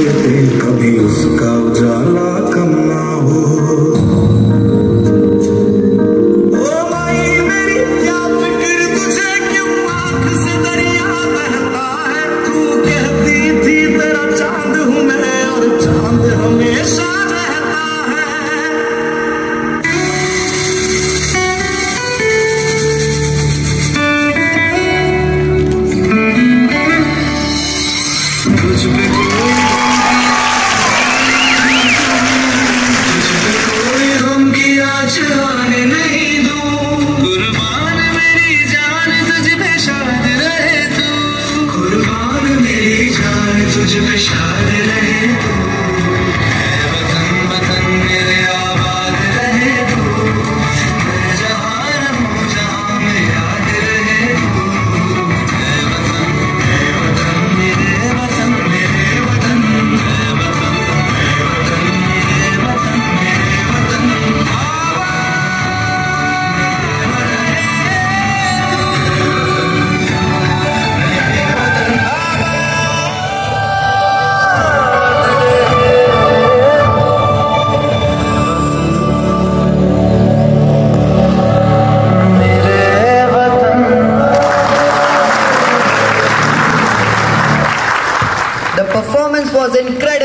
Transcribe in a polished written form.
पे कभी उसका उजाला कम ना हो। ओ माई मेरी क्या फिक्र तुझे, क्यों आंख से दरिया बहता है। तू कहती थी तेरा चांद हूँ मैं, और चांद हमेशा रहता है। तुझ पे कोई गम की आँच आने नहीं दूं। कुर्बान मेरी जान तुझ पे शाद रहे तू। कुर्बान मेरी जान तुझ पे शाद रहे तू। ऐ वतन वतन मेरे आबाद रहे तू। मैं जहाँ रहूं जहाँ में याद रहे तू। ऐ वतन मेरे वतन मेरे वतन। ऐ वतन मेरे वतन मेरे वतन। The performance was incredible.